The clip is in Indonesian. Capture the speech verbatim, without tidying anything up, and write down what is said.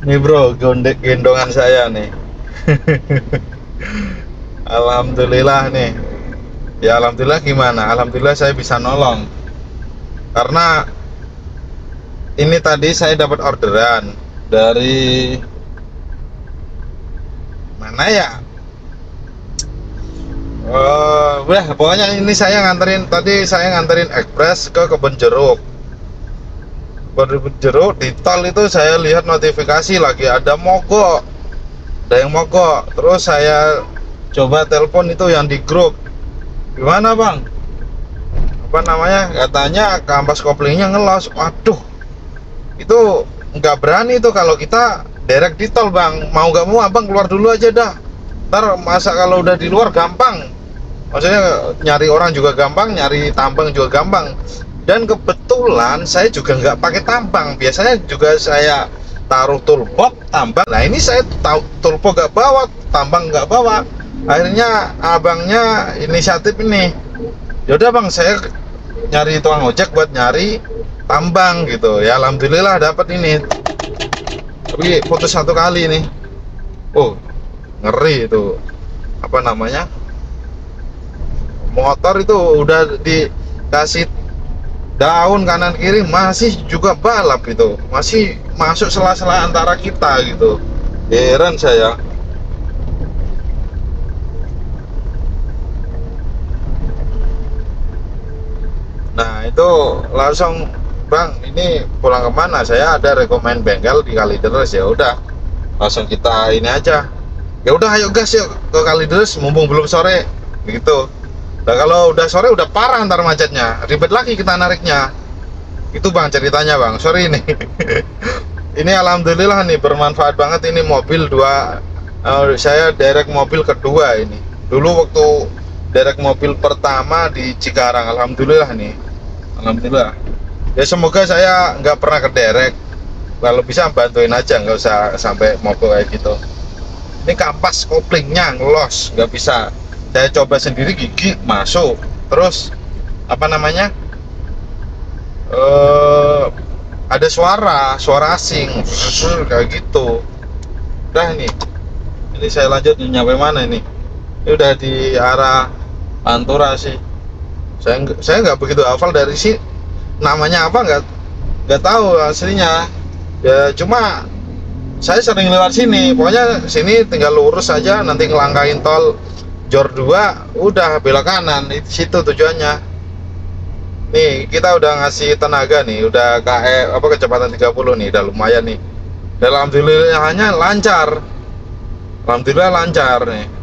Nih bro, gondek gendongan saya nih. Alhamdulillah nih. Ya alhamdulillah gimana? Alhamdulillah saya bisa nolong. Karena ini tadi saya dapat orderan dari mana ya? Uh, udah pokoknya ini saya nganterin tadi saya nganterin ekspres ke kebun jeruk. Kebun jeruk di tol itu saya lihat notifikasi lagi ada mogok, ada yang mogok. Terus saya coba telepon itu yang di grup, gimana bang? Apa namanya? Katanya kampas koplingnya ngelos. Waduh, itu nggak berani itu kalau kita direct di tol bang. Mau nggak mau abang keluar dulu aja dah. Ntar masa kalau udah di luar gampang. Maksudnya nyari orang juga gampang, nyari tambang juga gampang. Dan kebetulan saya juga nggak pakai tambang. Biasanya juga saya taruh toolbox tambang. Nah ini saya tahu toolbox nggak bawa, tambang nggak bawa. Akhirnya abangnya inisiatif ini. Yaudah bang, saya nyari tukang ojek buat nyari tambang gitu. Ya alhamdulillah dapat ini. Tapi putus satu kali nih. Oh ngeri itu. Apa namanya? Motor itu udah dikasih daun kanan kiri masih juga balap gitu, masih masuk sela-sela antara kita gitu. Heran saya. Nah itu langsung bang ini pulang kemana? Saya ada rekomend bengkel di Kalideres. Ya udah langsung kita ini aja. Ya udah ayo gas yuk ke Kalideres mumpung belum sore gitu. Nah kalau udah sore udah parah ntar macetnya, ribet lagi kita nariknya. Itu bang ceritanya bang, sorry ini. Ini alhamdulillah nih bermanfaat banget ini mobil dua. Uh, saya derek mobil kedua ini. Dulu waktu derek mobil pertama di Cikarang, alhamdulillah nih, alhamdulillah. Ya semoga saya nggak pernah ke derek. Kalau bisa bantuin aja, nggak usah sampai mogok kayak gitu. Ini kampas koplingnya ngelos, nggak bisa. Saya coba sendiri gigi masuk, terus apa namanya uh, ada suara suara asing kayak gitu. Udah nih ini saya lanjut nyampe mana ini? Ini udah di arah Pantura sih. Saya saya nggak begitu hafal dari sih namanya apa, nggak nggak tahu aslinya ya, cuma saya sering lewat sini. Pokoknya sini tinggal lurus aja, nanti ngelangkain tol Jor dua udah belok kanan, itu situ tujuannya. Nih kita udah ngasih tenaga nih, udah K E apa kecepatan tiga puluh nih, udah lumayan nih. Dan alhamdulillahnya lancar, alhamdulillah lancar nih.